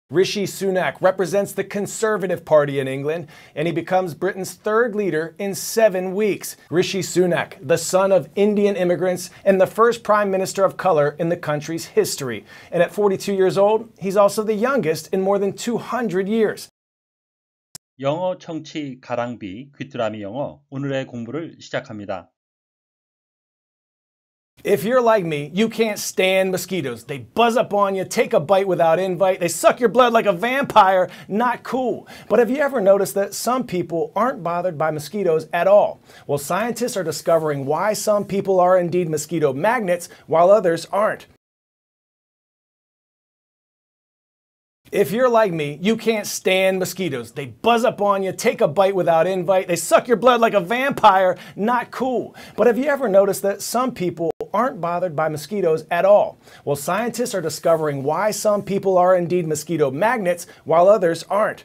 Rishi Sunak represents the Conservative Party in England, and he becomes Britain's third leader in 7 weeks. Rishi Sunak, the son of Indian immigrants and the first Prime Minister of color in the country's history. And at 42 years old, he's also the youngest in more than 200 years. 영어 청취 가랑비 귀뚜라미 영어 오늘의 공부를 시작합니다. If you're like me, you can't stand mosquitoes. They buzz up on you, take a bite without invite, they suck your blood like a vampire. Not cool. But have you ever noticed that some people aren't bothered by mosquitoes at all? Well, scientists are discovering why some people are indeed mosquito magnets while others aren't. If you're like me, you can't stand mosquitoes. They buzz up on you, take a bite without invite, they suck your blood like a vampire. Not cool. But have you ever noticed that some people aren't bothered by mosquitoes at all? Well, scientists are discovering why some people are indeed mosquito magnets while others aren't.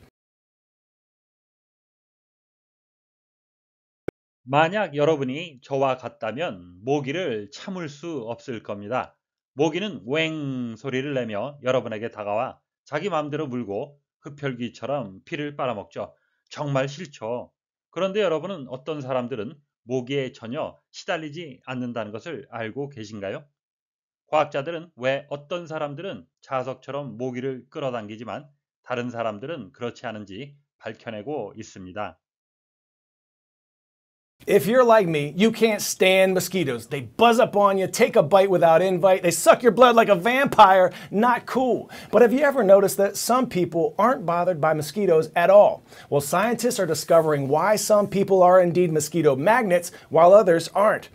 만약 여러분이 저와 같다면 모기를 참을 수 없을 겁니다. 모기는 웽 소리를 내며 여러분에게 다가와 자기 마음대로 물고 흡혈귀처럼 피를 빨아먹죠. 정말 싫죠. 그런데 여러분은 어떤 사람들은 모기에 전혀 시달리지 않는다는 것을 알고 계신가요? 과학자들은 왜 어떤 사람들은 자석처럼 모기를 끌어당기지만 다른 사람들은 그렇지 않은지 밝혀내고 있습니다. If you're like me, you can't stand mosquitoes. They buzz up on you, take a bite without invite, they suck your blood like a vampire. Not cool. But have you ever noticed that some people aren't bothered by mosquitoes at all? Well, scientists are discovering why some people are indeed mosquito magnets while others aren't.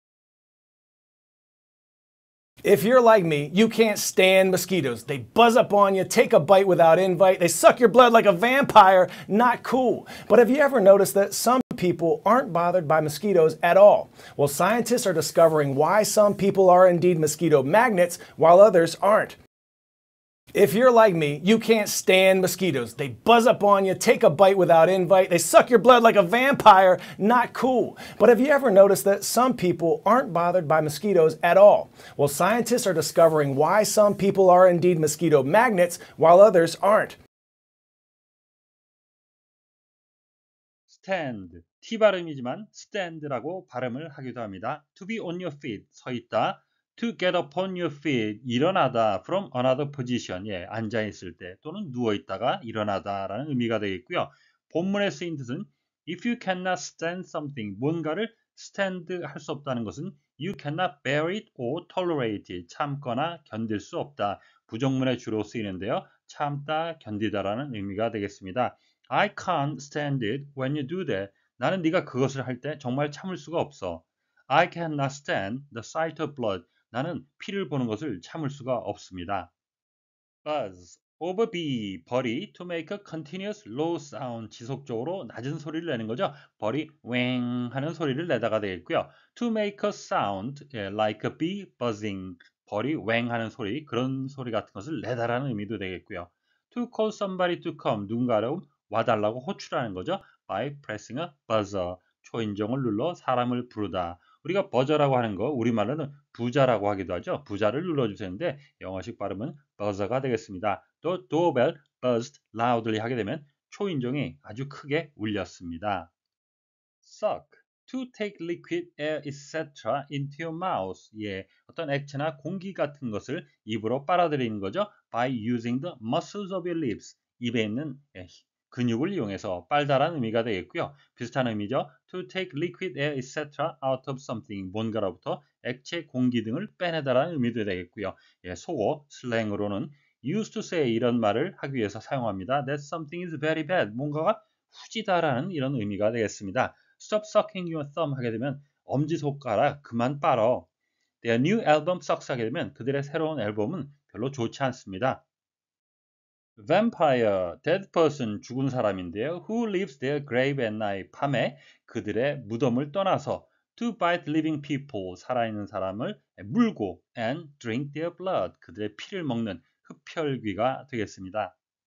If you're like me, you can't stand mosquitoes. They buzz up on you, take a bite without invite, they suck your blood like a vampire. Not cool. But have you ever noticed that some people aren't bothered by mosquitoes at all? Well, scientists are discovering why some people are indeed mosquito magnets while others aren't. If you're like me, you can't stand mosquitoes. They buzz up on you, take a bite without invite, they suck your blood like a vampire. Not cool. But have you ever noticed that some people aren't bothered by mosquitoes at all? Well, scientists are discovering why some people are indeed mosquito magnets while others aren't. stand, T 발음이지만 stand라고 발음을 하기도 합니다. to be on your feet, 서 있다. to get upon your feet, 일어나다. from another position, 앉아 있을 때 또는 누워 있다가 일어나다라는 의미가 되겠고요. 본문에 쓰인 뜻은 if you cannot stand something, 뭔가를 stand 할 수 없다는 것은 you cannot bear it or tolerate it, 참거나 견딜 수 없다. 부정문에 주로 쓰이는데요. 참다, 견디다라는 의미가 되겠습니다. I can't stand it when you do that. 나는 네가 그것을 할 때 정말 참을 수가 없어. I cannot stand the sight of blood. 나는 피를 보는 것을 참을 수가 없습니다. Buzz, over B, 벌이 to make a continuous low sound, 지속적으로 낮은 소리를 내는 거죠. 벌이 웽 하는 소리를 내다가 되겠고요. To make a sound like a bee buzzing, 벌이 웽 하는 소리, 그런 소리 같은 것을 내다라는 의미도 되겠고요. To call somebody to come, 누군가를 와달라고 호출하는 거죠. By pressing a buzzer, 초인종을 눌러 사람을 부르다. 우리가 버저라고 하는 거 우리말로는 부자라고 하기도 하죠. 부자를 눌러주세요인데 영어식 발음은 buzzer가 되겠습니다. 또 doorbell buzzed loudly 하게 되면 초인종이 아주 크게 울렸습니다. suck, to take liquid air etc. into your mouth. 어떤 액체나 공기 같은 것을 입으로 빨아들이는 거죠. By using the muscles of your lips. 입에 있는 근육을 이용해서 빨다라는 의미가 되겠고요. 비슷한 의미죠. To take liquid air etc. out of something. 뭔가로부터 액체, 공기 등을 빼내다라는 의미도 되겠고요. 속어, 슬랭으로는 used to say 이런 말을 하기 위해서 사용합니다. That something is very bad. 뭔가가 후지다라는 이런 의미가 되겠습니다. Stop sucking your thumb 하게 되면 엄지손가락 그만 빨어. Their new album sucks 하게 되면 그들의 새로운 앨범은 별로 좋지 않습니다. Vampire, dead person, 죽은 사람인데요. Who leaves their grave at night, 밤에 그들의 무덤을 떠나서 to bite living people, 살아있는 사람을 물고 and drink their blood, 그들의 피를 먹는 흡혈귀가 되겠습니다.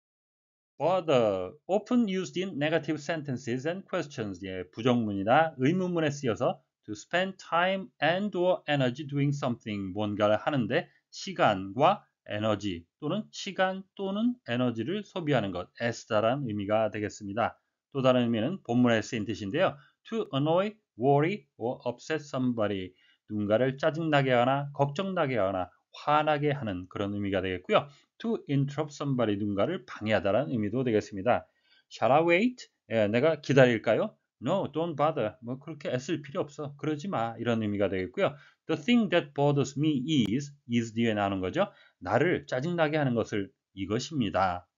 Bother, often used in negative sentences and questions, 부정문이나 의문문에 쓰여서 to spend time and or energy doing something, 뭔가를 하는데 시간과 에너지 또는 시간 또는 에너지를 소비하는 것, 애쓰다라는 의미가 되겠습니다. 또 다른 의미는 본문에 쓰인 뜻인데요. To annoy, worry or upset somebody. 누군가를 짜증나게 하거나 걱정나게 하거나 화나게 하는 그런 의미가 되겠고요. To interrupt somebody. 누군가를 방해하다라는 의미도 되겠습니다. Shall I wait? 내가 기다릴까요? No, don't bother. 뭐 그렇게 애쓸 필요 없어. 그러지 마. 이런 의미가 되겠고요. The thing that bothers me is 뒤에 나오는 거죠. 나를 짜증나게 하는 것을 이것입니다.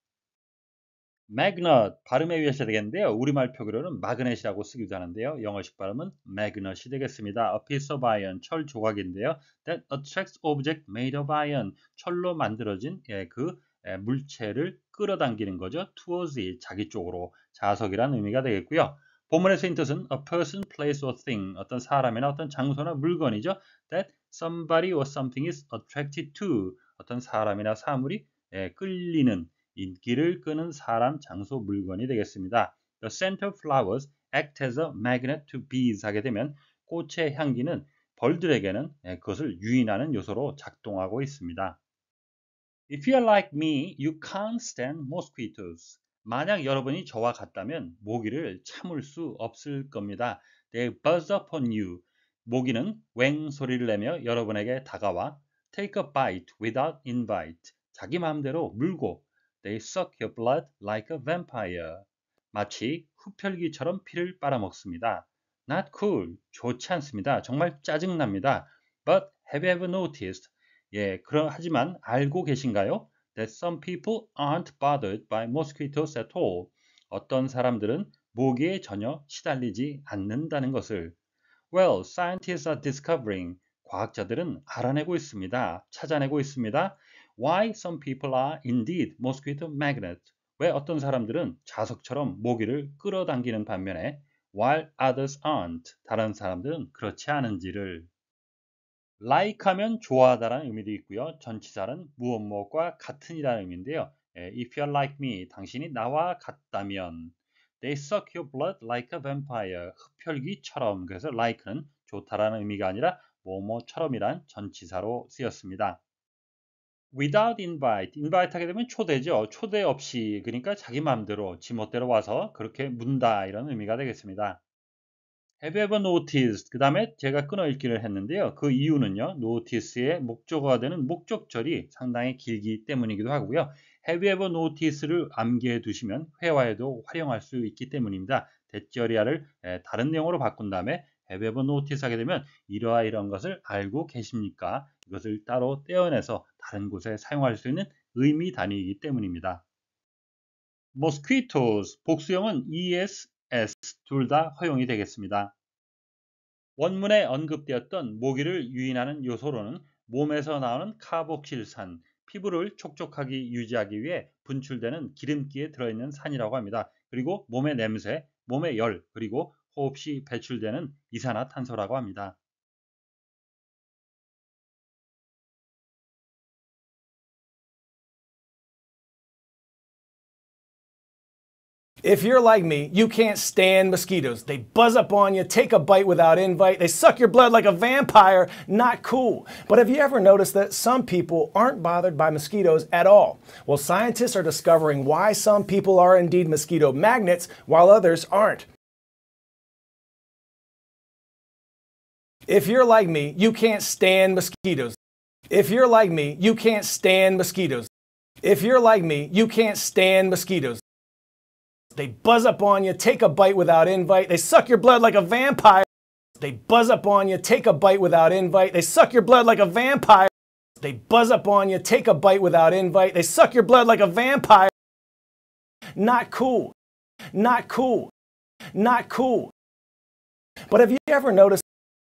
magnet 발음에 의하셔야 되겠는데요. 우리말 표기로는 마그넷이라고 쓰기도 하는데요. 영어식 발음은 magnet이 되겠습니다. A piece of iron, 철 조각인데요. That attracts object made of iron, 철로 만들어진 물체를 끌어당기는 거죠. Towards it, 자기 쪽으로, 자석이라는 의미가 되겠고요. 본문의 쓰인 뜻은 a person, place or thing, 어떤 사람이나 어떤 장소나 물건이죠. That somebody or something is attracted to, 어떤 사람이나 사물이 끌리는, 인기를 끄는 사람, 장소, 물건이 되겠습니다. The scent of flowers act as a magnet to bees 하게 되면 꽃의 향기는 벌들에게는 그것을 유인하는 요소로 작동하고 있습니다. If you are like me, you can't stand mosquitoes. 만약 여러분이 저와 같다면 모기를 참을 수 없을 겁니다. They buzz upon you. 모기는 웽 소리를 내며 여러분에게 다가와 take a bite without invite. 자기 마음대로 물고 They suck your blood like a vampire. 마치 흡혈귀처럼 피를 빨아먹습니다. Not cool. 좋지 않습니다. 정말 짜증납니다. But have you ever noticed? 하지만 알고 계신가요? That some people aren't bothered by mosquitoes at all. 어떤 사람들은 모기에 전혀 시달리지 않는다는 것을. Well, scientists are discovering. 과학자들은 알아내고 있습니다. 찾아내고 있습니다. Why some people are indeed mosquito magnets. 왜 어떤 사람들은 자석처럼 모기를 끌어당기는 반면에 while others aren't. 다른 사람들은 그렇지 않은지를. like 하면 좋아하다라는 의미도 있고요. 전치사는 무엇과 같은이라는 의미인데요. If you're like me, 당신이 나와 같다면 They suck your blood like a vampire. 흡혈귀처럼. 그래서 like는 좋다라는 의미가 아니라 뭐뭐처럼이란 전치사로 쓰였습니다. Without invite. invite 하게 되면 초대죠. 초대 없이 그러니까 자기 마음대로 지멋대로 와서 그렇게 문다 이런 의미가 되겠습니다. Have you ever noticed? 그 다음에 제가 끊어읽기를 했는데요. 그 이유는요. notice의 목적어가 되는 목적절이 상당히 길기 때문이기도 하고요. Have you ever noticed를 암기해 두시면 회화에도 활용할 수 있기 때문입니다. 대절이야를 다른 내용으로 바꾼 다음에 Have you ever noticed 하게 되면 이러한 것을 알고 계십니까? 이것을 따로 떼어내서 다른 곳에 사용할 수 있는 의미 단위이기 때문입니다. mosquitoes, 복수형은 es, s 둘 다 허용이 되겠습니다. 원문에 언급되었던 모기를 유인하는 요소로는 몸에서 나오는 카복실산, 피부를 촉촉하게 유지하기 위해 분출되는 기름기에 들어있는 산이라고 합니다. 그리고 몸의 냄새, 몸의 열, 그리고 호흡 시 배출되는 이산화탄소라고 합니다. If you're like me, you can't stand mosquitoes. They buzz up on you, take a bite without invite. They suck your blood like a vampire. Not cool. But have you ever noticed that some people aren't bothered by mosquitoes at all? Well, scientists are discovering why some people are indeed mosquito magnets while others aren't. If you're like me, you can't stand mosquitoes. If you're like me, you can't stand mosquitoes. If you're like me, you can't stand mosquitoes. They buzz up on you, take a bite without invite. They suck your blood like a vampire. They buzz up on you, take a bite without invite. They suck your blood like a vampire. They buzz up on you, take a bite without invite. They suck your blood like a vampire. Not cool. Not cool. Not cool. But have you ever noticed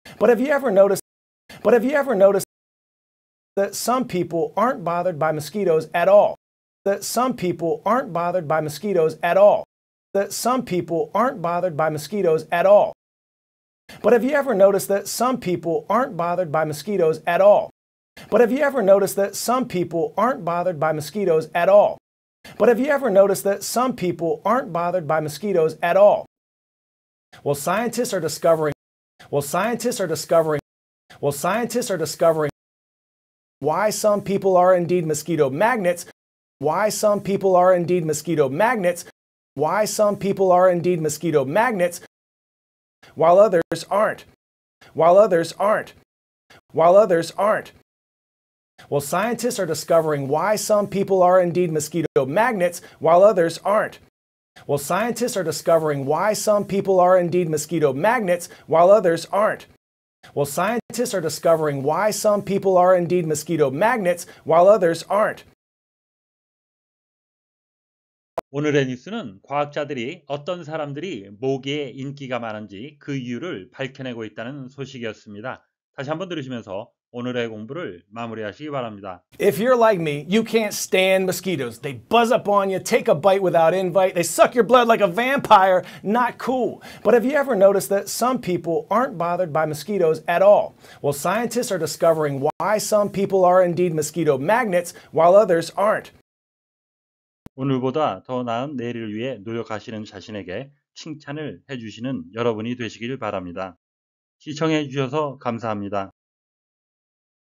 that some people aren't bothered by mosquitoes at all? That some people aren't bothered by mosquitoes at all. That some people aren't bothered by mosquitoes at all. But have you ever noticed that some people aren't bothered by mosquitoes at all? But have you ever noticed that some people aren't bothered by mosquitoes at all? But have you ever noticed that some people aren't bothered by mosquitoes at all? Well, scientists are discovering why some people are indeed mosquito magnets, why some people are indeed mosquito magnets, why some people are indeed mosquito magnets, while others aren't, while others aren't, while others aren't. Well, scientists are discovering why some people are indeed mosquito magnets while others aren't. Well, scientists are discovering why some people are indeed mosquito magnets while others aren't. Well, scientists are discovering why some people are indeed mosquito magnets while others aren't. 오늘의 뉴스는 과학자들이 어떤 사람들이 모기에 인기가 많은지 그 이유를 밝혀내고 있다는 소식이었습니다. 다시 한번 들으시면서 오늘의 공부를 마무리하시기 바랍니다. If you're like me, you can't stand mosquitoes. They buzz up on you, take a bite without invite. They suck your blood like a vampire. Not cool. But have you ever noticed that some people aren't bothered by mosquitoes at all? Well, scientists are discovering why some people are indeed mosquito magnets while others aren't. 오늘보다 더 나은 내일을 위해 노력하시는 자신에게 칭찬을 해주시는 여러분이 되시길 바랍니다. 시청해 주셔서 감사합니다.